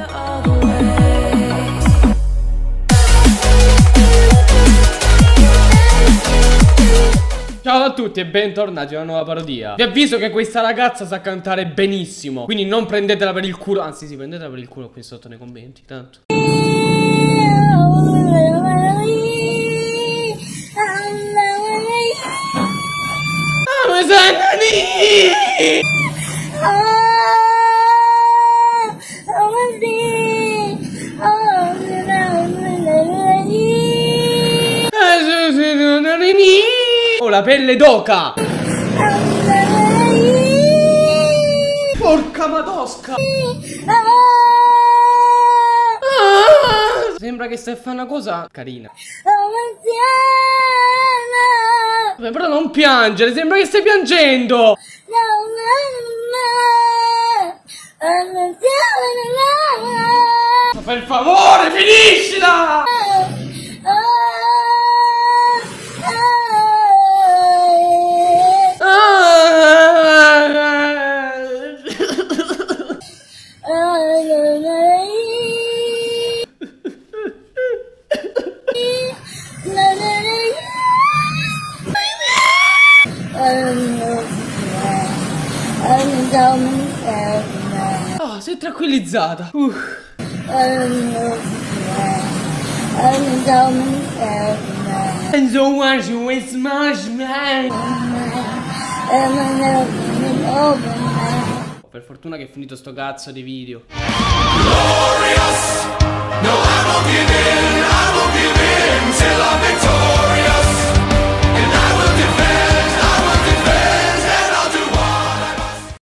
Ciao a tutti e bentornati a una nuova parodia. Vi avviso che questa ragazza sa cantare benissimo, quindi non prendetela per il culo. Anzi sì, prendetela per il culo qui sotto nei commenti, tanto. Ho la pelle d'oca. Porca madosca. Sembra che stai a fare una cosa carina. Vabbè, però non piangere, sembra che stai piangendo. Ma per favore, finiscila! Oh, sei tranquillizzata. And so much with smash man. Per fortuna che è finito sto cazzo di video. Glorious. No, I won't give in till I'm victorious.